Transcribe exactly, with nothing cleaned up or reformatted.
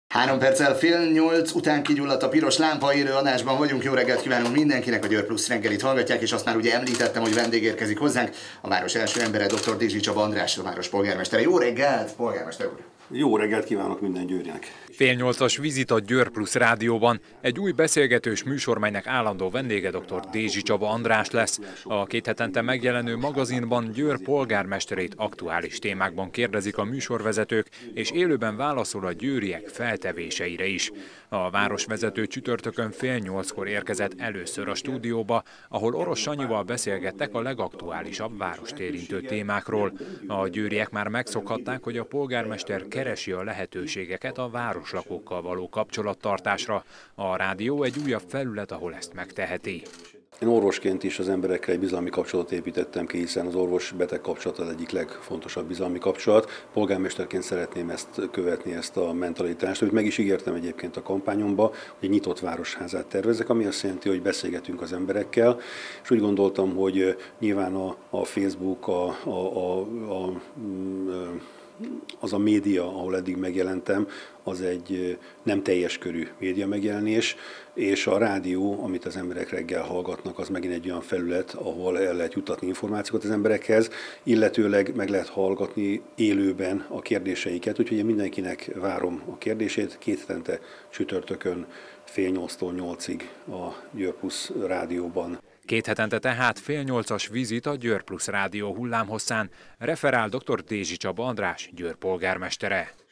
Három perccel fél nyolc után kigyulladt a piros lámpa, élő adásban vagyunk. Jó reggelt kívánunk mindenkinek, a Győr Plusz reggelit hallgatják, és azt már ugye említettem, hogy vendég érkezik hozzánk, a város első embere, dr. Dézsi Csaba András, a város polgármestere. Jó reggelt, polgármester úr! Jó reggelt kívánok minden győrinek! Fél nyolcas vizit a Győr Plusz rádióban. Egy új beszélgetős műsor, melynek állandó vendége dr. Dézsi Csaba András lesz. A két hetente megjelenő magazinban Győr polgármesterét aktuális témákban kérdezik a műsorvezetők, és élőben válaszol a győriek feltevéseire is. A városvezető csütörtökön fél nyolckor érkezett először a stúdióba, ahol Orosz Sanyival beszélgettek a legaktuálisabb várost érintő témákról. A győriek már megszokhatták, hogy a polgármester keresi a lehetőségeket a városlakókkal való kapcsolattartásra. A rádió egy újabb felület, ahol ezt megteheti. Én orvosként is az emberekkel egy bizalmi kapcsolatot építettem ki, hiszen az orvos-beteg kapcsolat az egyik legfontosabb bizalmi kapcsolat. Polgármesterként szeretném ezt követni, ezt a mentalitást, amit meg is ígértem egyébként a kampányomba, hogy egy nyitott városházát tervezek, ami azt jelenti, hogy beszélgetünk az emberekkel, és úgy gondoltam, hogy nyilván a, a Facebook, a, a, a, a, a az a média, ahol eddig megjelentem, az egy nem teljes körű média megjelenés, és a rádió, amit az emberek reggel hallgatnak, az megint egy olyan felület, ahol el lehet juttatni információkat az emberekhez, illetőleg meg lehet hallgatni élőben a kérdéseiket, úgyhogy én mindenkinek várom a kérdését, két hetente csütörtökön fél nyolctól nyolcig a Győr Plusz rádióban. Két hetente tehát fél nyolcas vizit a Győr Plusz rádió hullámhosszán, referál dr. Dézsi Csaba András, Győr polgármestere.